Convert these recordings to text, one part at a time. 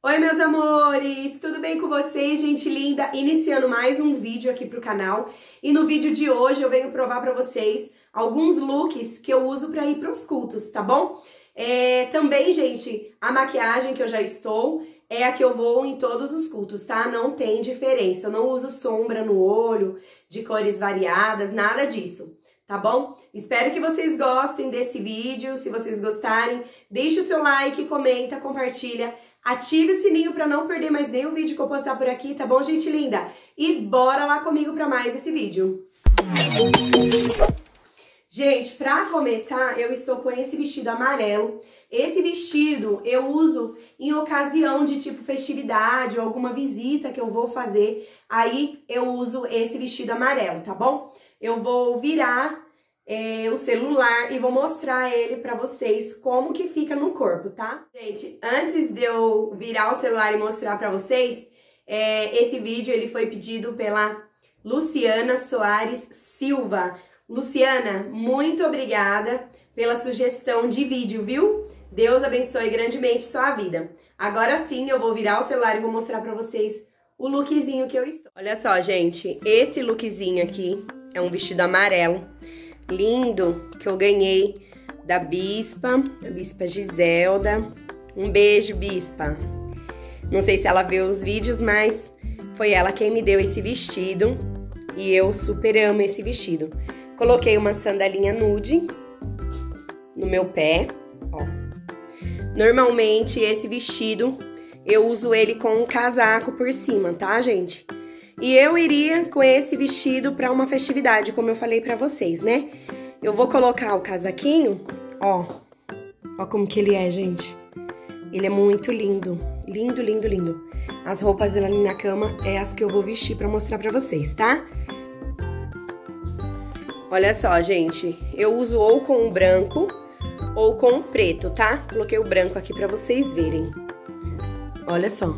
Oi, meus amores! Tudo bem com vocês, gente linda? Iniciando mais um vídeo aqui pro canal. E no vídeo de hoje eu venho provar pra vocês alguns looks que eu uso pra ir pros cultos, tá bom? Também, gente, a maquiagem que eu já estou é a que eu vou em todos os cultos, tá? Não tem diferença. Eu não uso sombra no olho, de cores variadas, nada disso. Tá bom? Espero que vocês gostem desse vídeo. Se vocês gostarem, deixe o seu like, comenta, compartilha. Ative o sininho para não perder mais nenhum vídeo que eu postar por aqui, tá bom, gente linda? E bora lá comigo para mais esse vídeo. Gente, para começar, eu estou com esse vestido amarelo. Esse vestido eu uso em ocasião de tipo festividade ou alguma visita que eu vou fazer. Aí eu uso esse vestido amarelo, tá bom? Eu vou virar o celular e vou mostrar ele pra vocês como que fica no corpo, tá? Gente, antes de eu virar o celular e mostrar pra vocês, esse vídeo ele foi pedido pela Luciana Soares Silva. Luciana, muito obrigada pela sugestão de vídeo, viu? Deus abençoe grandemente sua vida. Agora sim, eu vou virar o celular e vou mostrar pra vocês o lookzinho que eu estou. Olha só, gente, esse lookzinho aqui é um vestido amarelo, lindo, que eu ganhei da Bispa Giselda. Um beijo, Bispa. Não sei se ela vê os vídeos, mas foi ela quem me deu esse vestido e eu super amo esse vestido. Coloquei uma sandalinha nude no meu pé, ó. Normalmente esse vestido eu uso ele com um casaco por cima, tá, gente? E eu iria com esse vestido pra uma festividade, como eu falei pra vocês, né? Eu vou colocar o casaquinho, ó. Ó como que ele é, gente. Ele é muito lindo. Lindo, lindo, lindo. As roupas ali na cama é as que eu vou vestir pra mostrar pra vocês, tá? Olha só, gente. Eu uso ou com o branco ou com o preto, tá? Coloquei o branco aqui pra vocês verem. Olha só.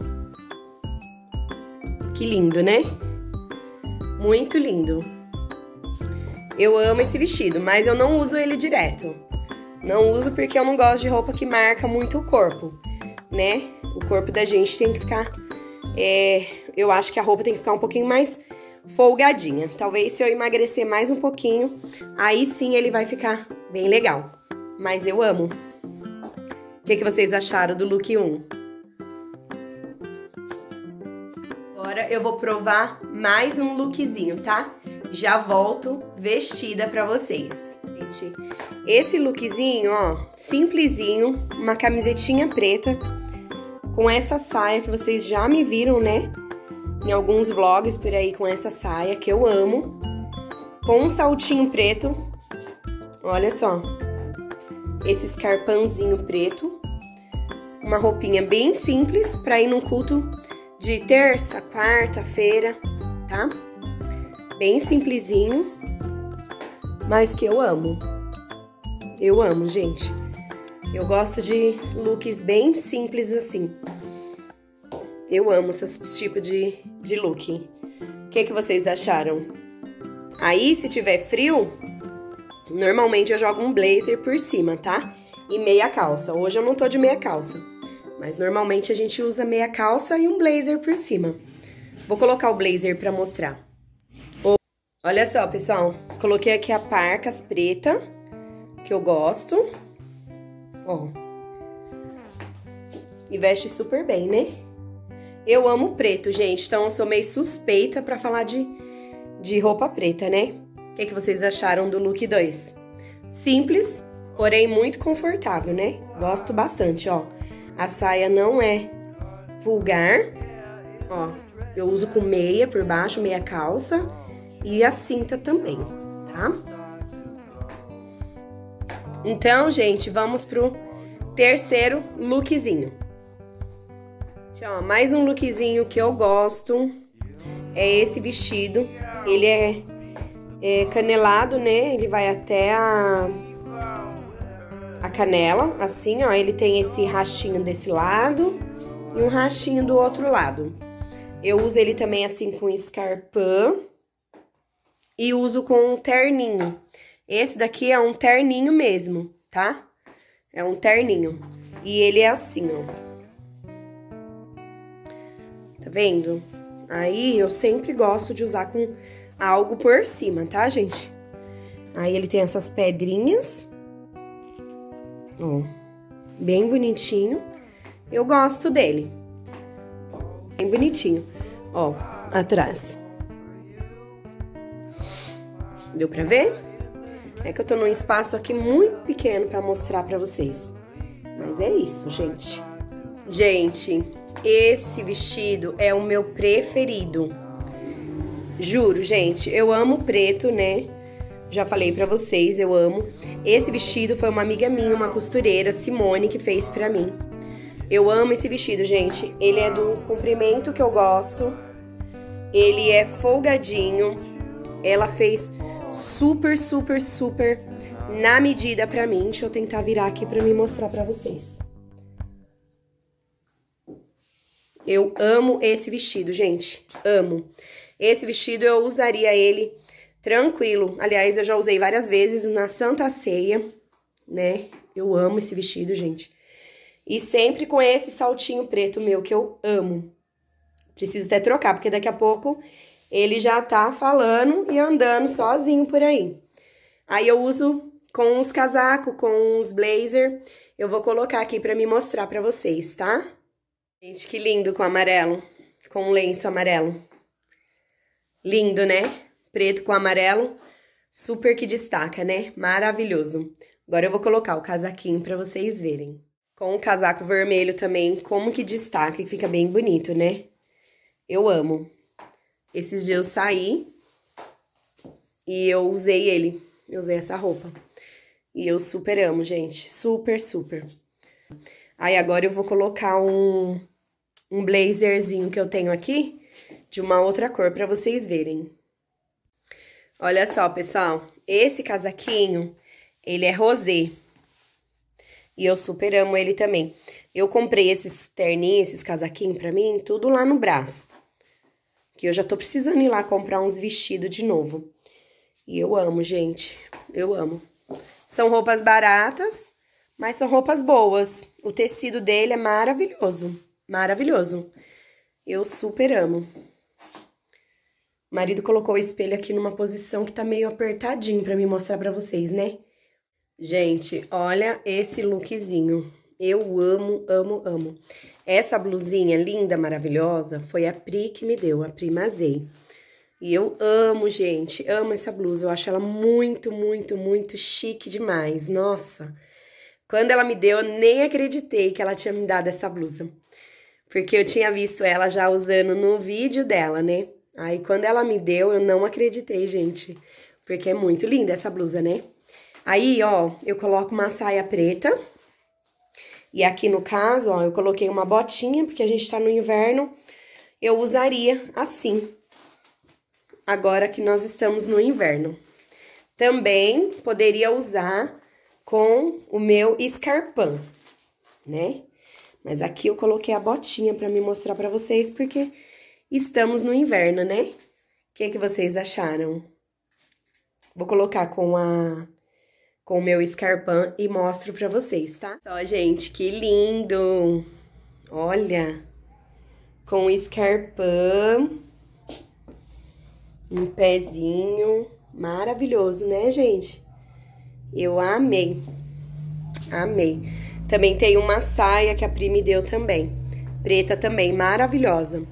Que lindo, né? Muito lindo. Eu amo esse vestido, mas eu não uso ele direto. Não uso porque eu não gosto de roupa que marca muito o corpo, né? O corpo da gente tem que ficar... eu acho que a roupa tem que ficar um pouquinho mais folgadinha. Talvez se eu emagrecer mais um pouquinho, aí sim ele vai ficar bem legal. Mas eu amo. O que vocês acharam do look 1? Agora eu vou provar mais um lookzinho, tá? Já volto vestida pra vocês. Gente, esse lookzinho, ó, simplesinho, uma camisetinha preta, com essa saia que vocês já me viram, né? Em alguns vlogs por aí com essa saia, que eu amo. Com um saltinho preto, olha só. Esse escarpãozinho preto. Uma roupinha bem simples pra ir num culto de terça, quarta-feira, tá? Bem simplesinho, mas que eu amo. Eu amo, gente. Eu gosto de looks bem simples assim. Eu amo esse tipo de look. O que vocês acharam? Aí, se tiver frio, normalmente eu jogo um blazer por cima, tá? E meia calça. Hoje eu não tô de meia calça. Mas normalmente a gente usa meia calça e um blazer por cima. Vou colocar o blazer pra mostrar. Olha só, pessoal. Coloquei aqui a parcas preta, que eu gosto. Ó. E veste super bem, né? Eu amo preto, gente. Então eu sou meio suspeita pra falar de roupa preta, né? O que vocês acharam do look 2? Simples, porém muito confortável, né? Gosto bastante, ó. A saia não é vulgar, ó, eu uso com meia por baixo, meia calça e a cinta também, tá? Então, gente, vamos pro terceiro lookzinho. Ó, mais um lookzinho que eu gosto é esse vestido. Ele é canelado, né? Ele vai até a canela, assim, ó, ele tem esse rachinho desse lado e um rachinho do outro lado. Eu uso ele também assim com escarpão e uso com um terninho. Esse daqui é um terninho mesmo, tá? É um terninho. E ele é assim, ó. Tá vendo? Aí eu sempre gosto de usar com algo por cima, tá, gente? Aí ele tem essas pedrinhas. Ó, bem bonitinho. Eu gosto dele. Bem bonitinho. Ó, atrás. Deu pra ver? É que eu tô num espaço aqui muito pequeno pra mostrar pra vocês. Mas é isso, gente. Gente, esse vestido é o meu preferido. Juro, gente, eu amo preto, né? Já falei pra vocês, eu amo. Esse vestido foi uma amiga minha, uma costureira, Simone, que fez pra mim. Eu amo esse vestido, gente. Ele é do comprimento que eu gosto. Ele é folgadinho. Ela fez super, super, super na medida pra mim. Deixa eu tentar virar aqui pra me mostrar pra vocês. Eu amo esse vestido, gente. Amo. Esse vestido eu usaria ele tranquilo. Aliás, eu já usei várias vezes na Santa Ceia, né? Eu amo esse vestido, gente. E sempre com esse saltinho preto meu, que eu amo. Preciso até trocar, porque daqui a pouco ele já tá falando e andando sozinho por aí. Aí eu uso com os casacos, com os blazer. Eu vou colocar aqui pra me mostrar pra vocês, tá? Gente, que lindo com amarelo. Com lenço amarelo. Lindo, né? Preto com amarelo. Super que destaca, né? Maravilhoso. Agora eu vou colocar o casaquinho pra vocês verem. Com o casaco vermelho também, como que destaca e fica bem bonito, né? Eu amo. Esses dias eu saí e eu usei ele. Eu usei essa roupa. E eu super amo, gente. Super, super. Aí agora eu vou colocar um blazerzinho que eu tenho aqui, de uma outra cor, pra vocês verem. Olha só, pessoal. Esse casaquinho, ele é rosé. E eu super amo ele também. Eu comprei esses terninhos, esses casaquinhos pra mim, tudo lá no Brás. Que eu já tô precisando ir lá comprar uns vestidos de novo. E eu amo, gente. Eu amo. São roupas baratas, mas são roupas boas. O tecido dele é maravilhoso. Maravilhoso. Eu super amo. O marido colocou o espelho aqui numa posição que tá meio apertadinho pra me mostrar pra vocês, né? Gente, olha esse lookzinho. Eu amo, amo, amo. Essa blusinha linda, maravilhosa, foi a Pri que me deu, a Pri Mazei. E eu amo, gente, amo essa blusa. Eu acho ela muito, muito, muito chique demais. Nossa, quando ela me deu, eu nem acreditei que ela tinha me dado essa blusa. Porque eu tinha visto ela já usando no vídeo dela, né? Aí, quando ela me deu, eu não acreditei, gente. Porque é muito linda essa blusa, né? Aí, ó, eu coloco uma saia preta. E aqui no caso, ó, eu coloquei uma botinha, porque a gente tá no inverno. Eu usaria assim. Agora que nós estamos no inverno. Também poderia usar com o meu escarpão, né? Mas aqui eu coloquei a botinha pra me mostrar pra vocês, porque estamos no inverno, né? O que vocês acharam? Vou colocar com o meu escarpão e mostro pra vocês, tá? Só, gente, que lindo! Olha! Com o escarpão, um pezinho, maravilhoso, né, gente? Eu amei, amei. Também tem uma saia que a Pri me deu também, preta também, maravilhosa.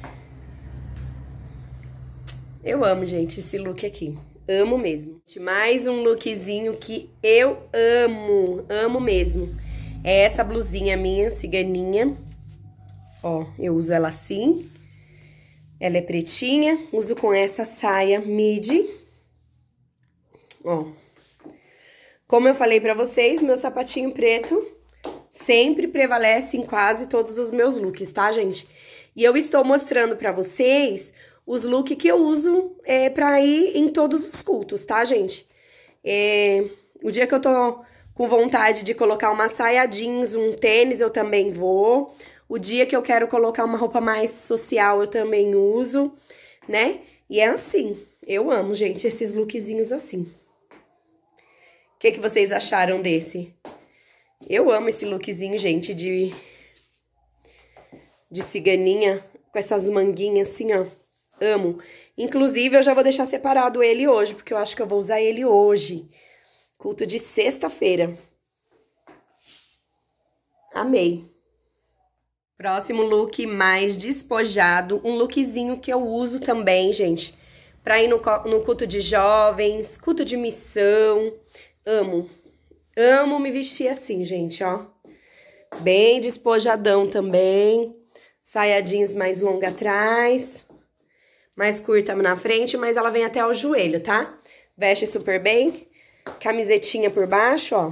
Eu amo, gente, esse look aqui. Amo mesmo. Mais um lookzinho que eu amo. Amo mesmo. É essa blusinha minha, ciganinha. Ó, eu uso ela assim. Ela é pretinha. Uso com essa saia midi. Ó. Como eu falei pra vocês, meu sapatinho preto sempre prevalece em quase todos os meus looks, tá, gente? E eu estou mostrando pra vocês os looks que eu uso pra ir em todos os cultos, tá, gente? O dia que eu tô com vontade de colocar uma saia jeans, um tênis, eu também vou. O dia que eu quero colocar uma roupa mais social, eu também uso, né? E é assim, eu amo, gente, esses lookzinhos assim. O que vocês acharam desse? Eu amo esse lookzinho, gente, de ciganinha, com com essas manguinhas assim, ó. Amo. Inclusive, eu já vou deixar separado ele hoje, porque eu acho que eu vou usar ele hoje. Culto de sexta-feira. Amei. Próximo look mais despojado. Um lookzinho que eu uso também, gente. Pra ir no culto de jovens, culto de missão. Amo. Amo me vestir assim, gente, ó. Bem despojadão também. Saia jeans mais longa atrás. Mais curta na frente, mas ela vem até o joelho, tá? Veste super bem. Camisetinha por baixo, ó.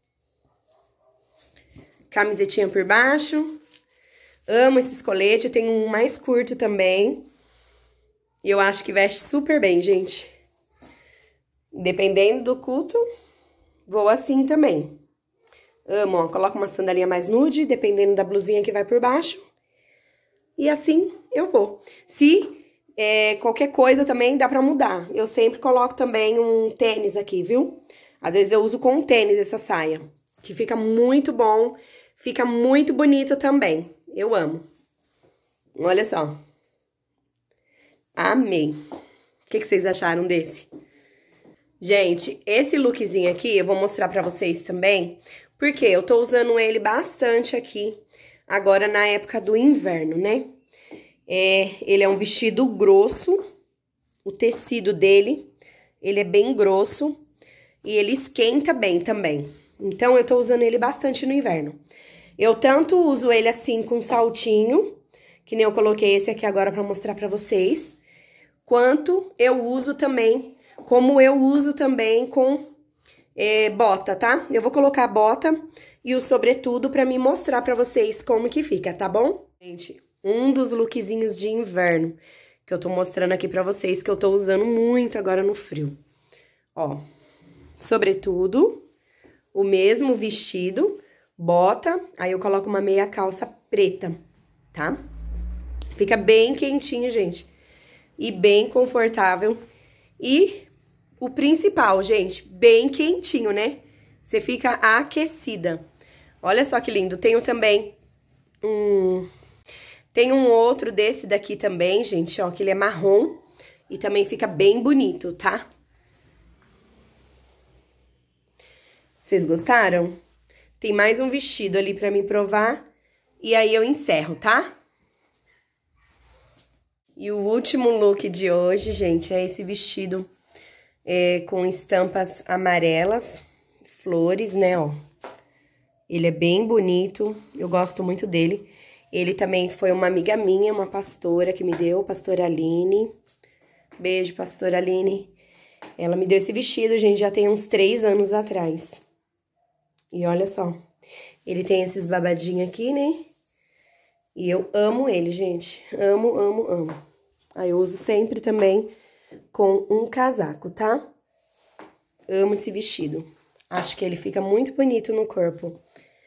Camisetinha por baixo. Amo esses coletes. Tem um mais curto também. E eu acho que veste super bem, gente. Dependendo do culto, vou assim também. Amo, ó. Coloco uma sandalinha mais nude, dependendo da blusinha que vai por baixo. E assim eu vou. Se qualquer coisa também dá pra mudar. Eu sempre coloco também um tênis aqui, viu? Às vezes eu uso com um tênis essa saia. Que fica muito bom. Fica muito bonito também. Eu amo. Olha só. Amei. O que vocês acharam desse? Gente, esse lookzinho aqui eu vou mostrar pra vocês também, porque eu tô usando ele bastante aqui, agora na época do inverno, né? Ele é um vestido grosso, o tecido dele, ele é bem grosso e ele esquenta bem também. Então, eu tô usando ele bastante no inverno. Eu tanto uso ele assim com saltinho, que nem eu coloquei esse aqui agora pra mostrar pra vocês, quanto eu uso também, como eu uso também com bota, tá? Eu vou colocar a bota e o sobretudo pra me mostrar pra vocês como que fica, tá bom? Gente, um dos lookzinhos de inverno que eu tô mostrando aqui pra vocês, que eu tô usando muito agora no frio. Ó, sobretudo, o mesmo vestido, bota, aí eu coloco uma meia calça preta, tá? Fica bem quentinho, gente. E bem confortável. E o principal, gente, bem quentinho, né? Você fica aquecida. Olha só que lindo. Tenho também Tem um outro desse daqui também, gente, ó, que ele é marrom. E também fica bem bonito, tá? Vocês gostaram? Tem mais um vestido ali pra mim provar. E aí eu encerro, tá? E o último look de hoje, gente, é esse vestido com estampas amarelas, flores, né, ó. Ele é bem bonito, eu gosto muito dele. Ele também foi uma amiga minha, uma pastora que me deu, pastora Aline. Beijo, pastora Aline. Ela me deu esse vestido, gente, já tem uns 3 anos atrás. E olha só, ele tem esses babadinhos aqui, né? E eu amo ele, gente. Amo, amo, amo. Aí eu uso sempre também com um casaco, tá? Amo esse vestido. Acho que ele fica muito bonito no corpo.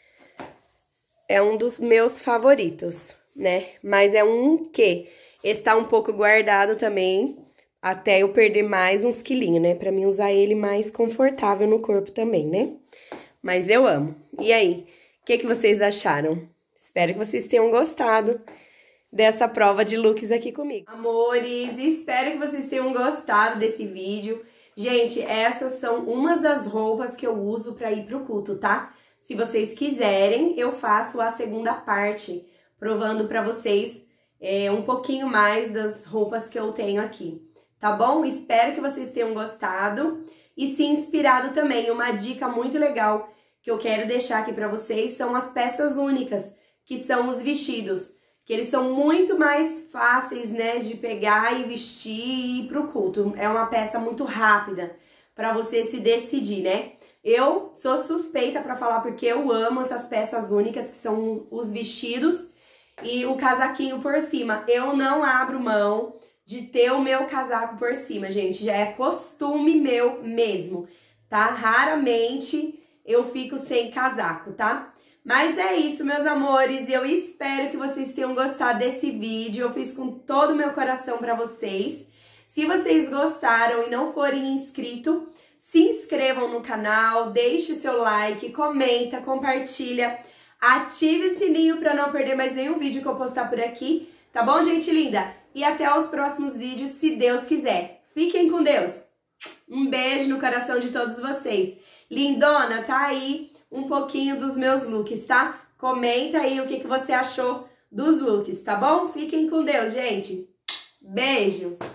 É um dos meus favoritos, né? Mas é um que está um pouco guardado também, até eu perder mais uns quilinhos, né? Pra mim usar ele mais confortável no corpo também, né? Mas eu amo. E aí, o que vocês acharam? Espero que vocês tenham gostado dessa prova de looks aqui comigo. Amores, espero que vocês tenham gostado desse vídeo. Gente, essas são umas das roupas que eu uso pra ir pro culto, tá? Se vocês quiserem, eu faço a segunda parte, provando pra vocês um pouquinho mais das roupas que eu tenho aqui, tá bom? Espero que vocês tenham gostado e se inspirado também. Uma dica muito legal que eu quero deixar aqui pra vocês são as peças únicas, que são os vestidos, que eles são muito mais fáceis, né, de pegar e vestir e ir pro culto. É uma peça muito rápida pra você se decidir, né? Eu sou suspeita pra falar porque eu amo essas peças únicas, que são os vestidos e o casaquinho por cima. Eu não abro mão de ter o meu casaco por cima, gente. Já é costume meu mesmo, tá? Raramente eu fico sem casaco, tá? Mas é isso, meus amores, eu espero que vocês tenham gostado desse vídeo, eu fiz com todo o meu coração pra vocês. Se vocês gostaram e não forem inscritos, se inscrevam no canal, deixe seu like, comenta, compartilha, ative o sininho pra não perder mais nenhum vídeo que eu postar por aqui. Tá bom, gente linda? E até os próximos vídeos, se Deus quiser. Fiquem com Deus. Um beijo no coração de todos vocês. Lindona, tá aí um pouquinho dos meus looks, tá? Comenta aí o que você achou dos looks, tá bom? Fiquem com Deus, gente. Beijo!